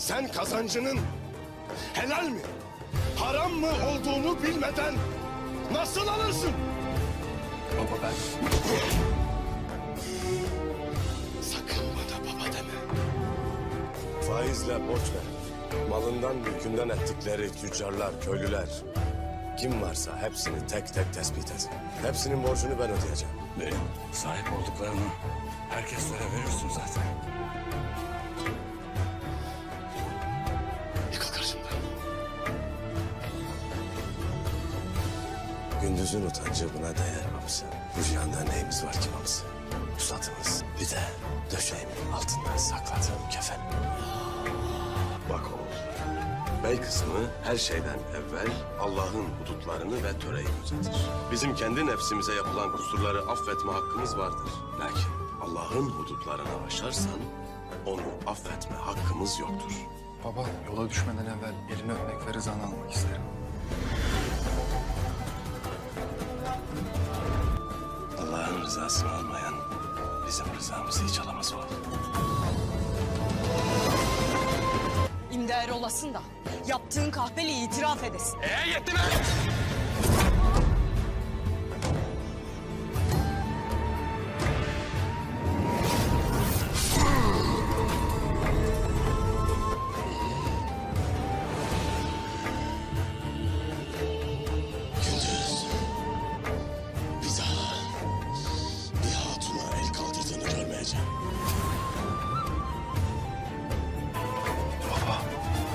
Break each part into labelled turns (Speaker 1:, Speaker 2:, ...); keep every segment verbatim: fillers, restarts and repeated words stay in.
Speaker 1: Sen kazancının helal mi, haram mı olduğunu bilmeden nasıl alırsın?
Speaker 2: Baba ben...
Speaker 1: Sakın bana baba deme.
Speaker 3: Faizle borç ver. Malından mülkünden ettikleri tüccarlar, köylüler... kim varsa hepsini tek tek tespit et. Hepsinin borcunu ben ödeyeceğim.
Speaker 2: Benim sahip olduklarını herkeslere verirsin zaten.
Speaker 1: Yıkıl karşımdan.
Speaker 3: Gündüzün utancı buna değer babası. Bu cihanda neyimiz var ki babası? Pusatımız, bir de döşeğimin altından sakladığım kefen. Bak oğul, bey kısmı her şeyden evvel Allah'ın hudutlarını ve töreyi gözetir. Bizim kendi nefsimize yapılan kusurları affetme hakkımız vardır. Lakin Allah'ın hudutlarına aşarsan onu affetme hakkımız yoktur.
Speaker 2: Baba yola düşmeden evvel elini öpmek ve rızanı almak isterim.
Speaker 3: Allah'ın rızasını almayan bizim rızamızı hiç alamaz oğul.
Speaker 4: İmdâr olasın da yaptığın kahpeliği itiraf edesin.
Speaker 2: Ee yetti mi?
Speaker 1: Gündüz, bir daha bir hatuna el kaldırdığını görmeyeceğim.
Speaker 2: Baba.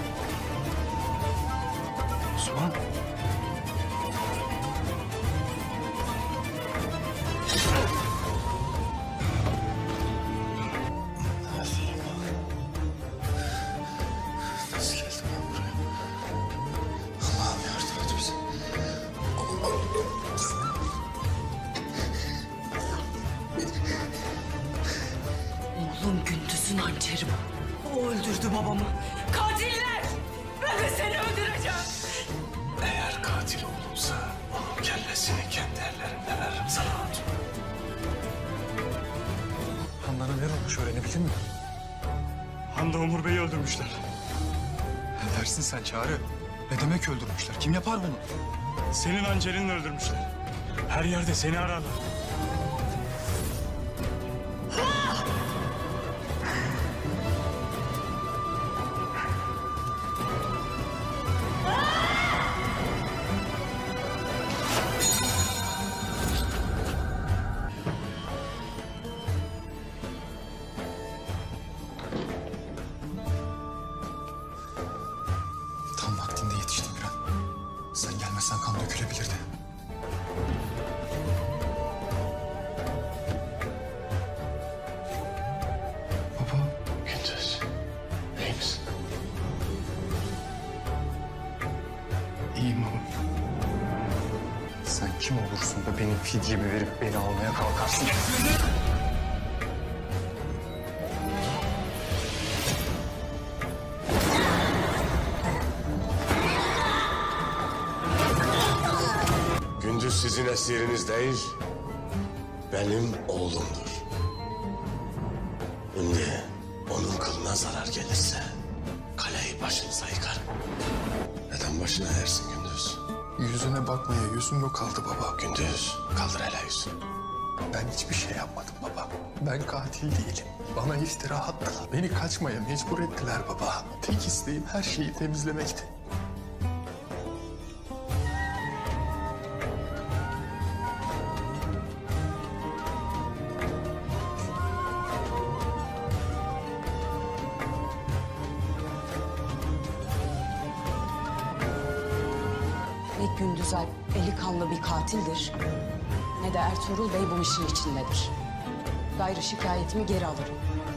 Speaker 2: Osman.
Speaker 1: Nasıl geldim ben buraya? Allah'ım yardım et bize.
Speaker 4: Oğlum Gündüz'ün hançeri bu. O öldürdü babamı. Katiller! Ben de seni öldüreceğim.
Speaker 3: Eğer katil olursa onun kellesini kendi ellerimle veririm sana hatun.
Speaker 2: Handan'a ne olmuş öğrenebildin mi?
Speaker 5: Handa Umur Bey'i öldürmüşler.
Speaker 2: Ne dersin sen Çağrı? Ne demek öldürmüşler? Kim yapar bunu?
Speaker 5: Senin hançerinle öldürmüşler. Her yerde seni ararlar.
Speaker 2: Tam vaktinde yetiştim bir an. Sen gelmezsen kan dökülebilirdi. Baba.
Speaker 1: Gündüz, iyi misin?
Speaker 2: İyiyim baba. Sen kim olursun da benim fidyemi verip beni almaya kalkarsın.
Speaker 3: Gündüz sizin esiriniz değil, benim oğlumdur. Şimdi onun kılına zarar gelirse kaleyi başınıza yıkarım. Neden başına eğersin Gündüz?
Speaker 2: Yüzüne bakmaya yüzüm yok kaldı baba.
Speaker 3: Gündüz, kaldır hele yüzünü.
Speaker 2: Ben hiçbir şey yapmadım baba. Ben katil değilim. Bana iftira attılar. Beni kaçmaya mecbur ettiler baba. Tek isteğim her şeyi temizlemekti.
Speaker 4: Ne Gündüz Alp eli kanlı bir katildir, ne de Ertuğrul Bey bu işin içindedir. Gayrı şikayetimi geri alırım.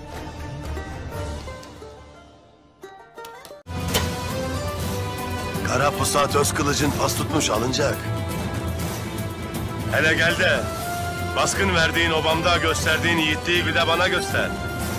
Speaker 3: Kara pusat öz kılıcın pas tutmuş alınacak. Hele gel de baskın verdiğin obamda gösterdiğin yiğitliği bir de bana göster.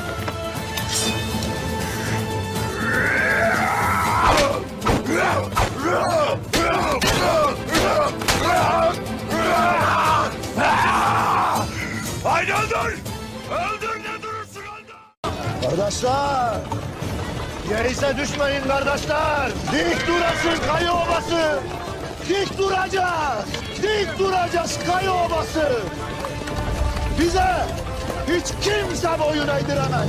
Speaker 3: Haydi öldür! Öldür ne durursun öldür!
Speaker 1: Kardeşler! Gerize düşmeyin kardeşler. Dik durasın Kayı Obası. Dik duracağız. Dik duracağız Kayı Obası. Bize hiç kimse boyun eğdiremez.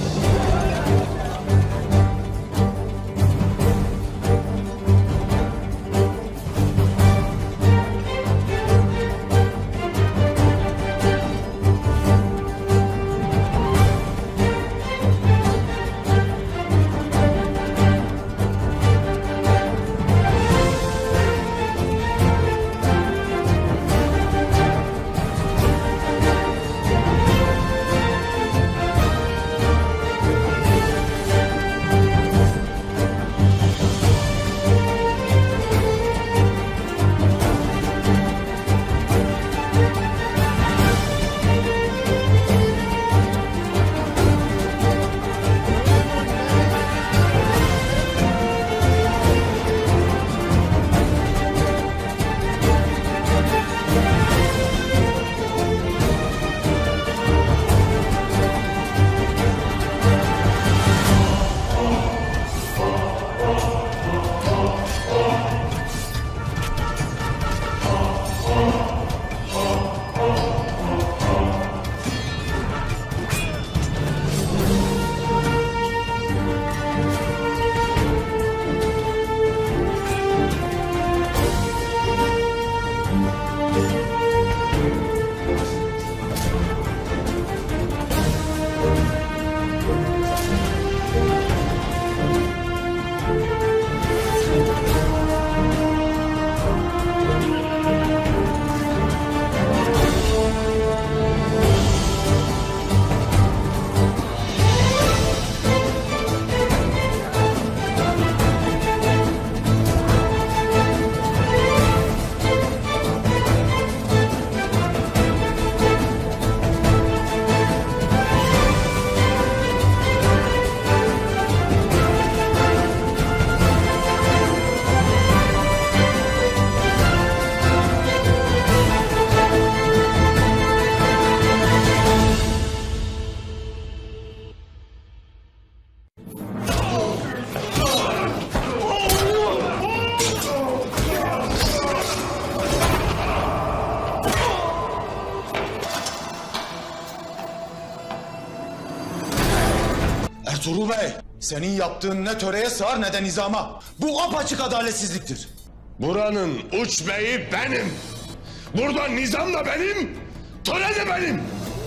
Speaker 6: Ertuğrul Bey, senin yaptığın ne töreye sığar ne de nizama. Bu apaçık adaletsizliktir.
Speaker 1: Buranın uç beyi benim. Burada nizam da benim, töre de benim.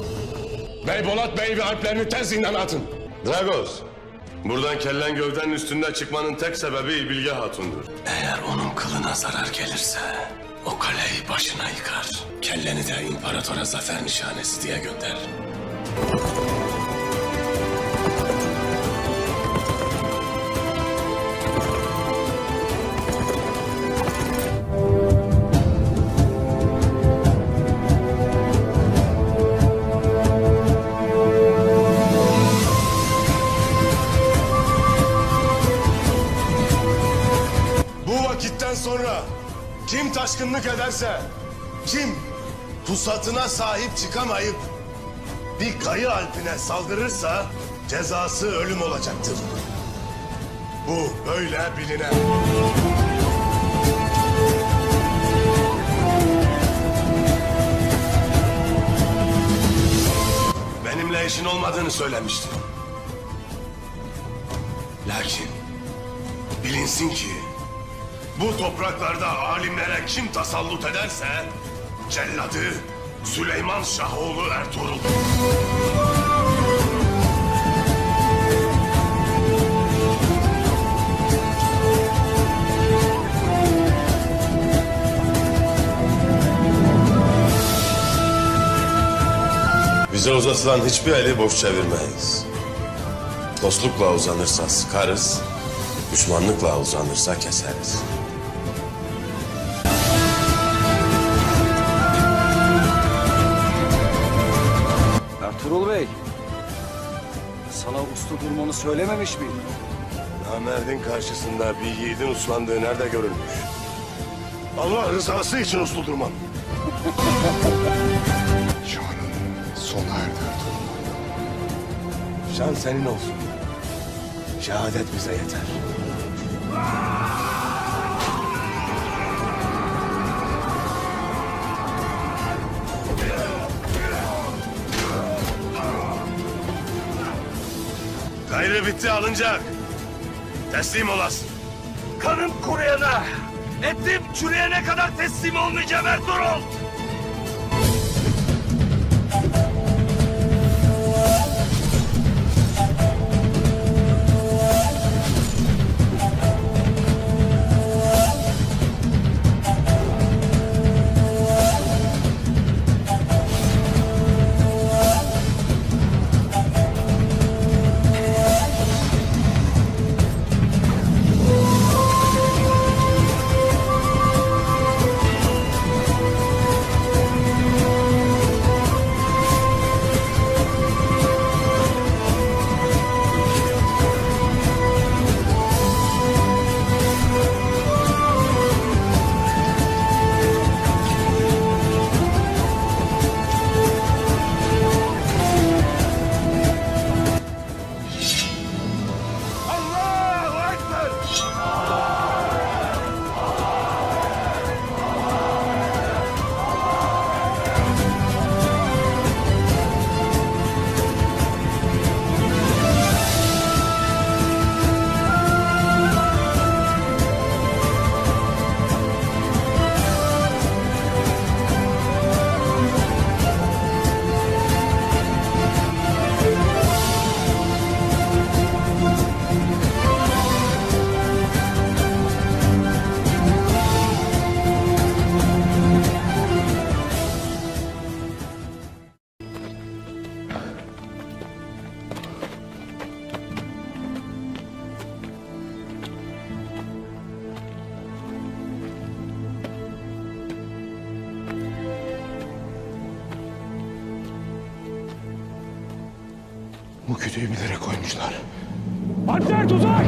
Speaker 1: Bey Bolat Bey ve alplerini tez zindana atın.
Speaker 3: Dragos, buradan kellen gövdenin üstünde çıkmanın tek sebebi Bilge Hatun'dur. Eğer onun kılına zarar gelirse o kaleyi başına yıkar. Kelleni de imparatora zafer nişanesi diye gönder.
Speaker 1: Sonra kim taşkınlık ederse, kim pusatına sahip çıkamayıp bir kayı alpine saldırırsa cezası ölüm olacaktır. Bu böyle bilinen. Benimle işin olmadığını söylemiştim. Lakin bilinsin ki bu topraklarda alimlere kim tasallut ederse celladı Süleyman Şahoğlu Ertuğrul.
Speaker 3: Bize uzatılan hiçbir eli boş çevirmeyiz. Dostlukla uzanırsa sıkarız, düşmanlıkla uzanırsa keseriz.
Speaker 7: Ertuğrul Bey, sana uslu durmanı söylememiş miydim?
Speaker 3: Namerdin karşısında bir yiğidin uslandığı nerede görülmüş?
Speaker 1: Allah rızası için uslu durmam.
Speaker 2: Şanın sona erdi Ertuğrul.
Speaker 3: Şan senin olsun. Şehadet bize yeter.
Speaker 1: Gayrı bitti alınacak. Teslim olasın.
Speaker 8: Kanım kuruyana, etim çürüyene kadar teslim olmayacağım Ertuğrul.
Speaker 2: Bu kütüğü bilerek koymuşlar.
Speaker 5: Alpler tuzak!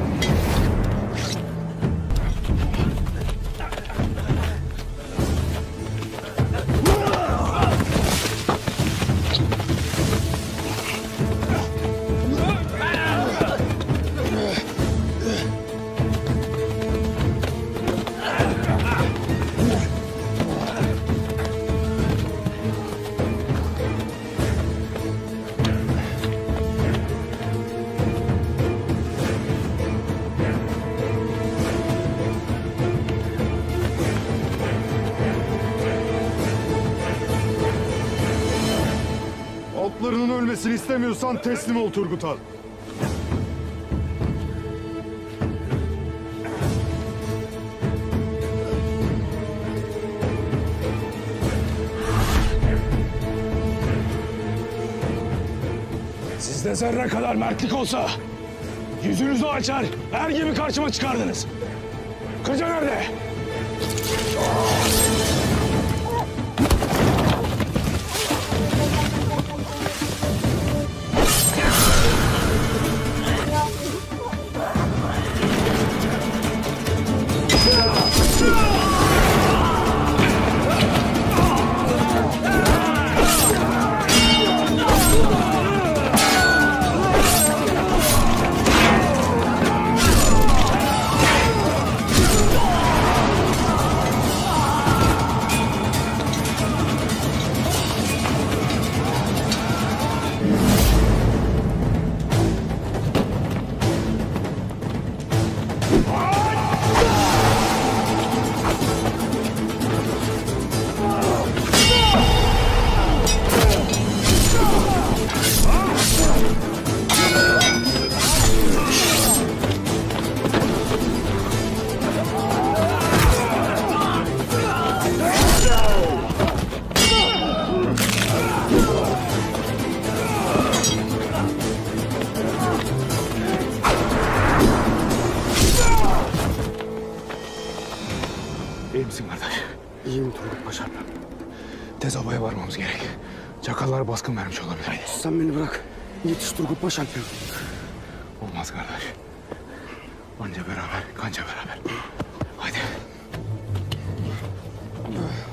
Speaker 9: Altlarının ölmesini istemiyorsan teslim ol Turgut Han.
Speaker 5: Sizde zerre kadar mertlik olsa yüzünüzü açar, er gibi karşıma çıkardınız. Kıca nerede?
Speaker 2: İyi misin kardeş? İyiyim Turgut Paşa. Tez obaya varmamız gerek. Çakallar baskın vermiş olabilir. Haydi.
Speaker 10: Sen beni bırak. Yetiş Turgut Paşa.
Speaker 2: Olmaz kardeş. Anca beraber, kanca beraber. Haydi.